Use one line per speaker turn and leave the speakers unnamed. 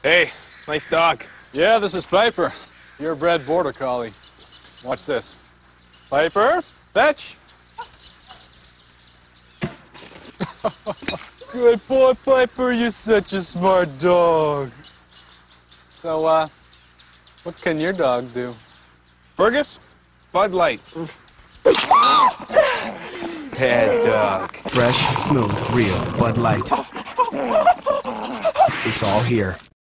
Hey, nice dog.
Yeah, this is Piper, purebred border collie. Watch this. Piper, fetch. Good boy, Piper. You're such a smart dog. So, what can your dog do?
Fergus, Bud Light. Bad dog.
Fresh, smooth, real Bud Light. It's all here.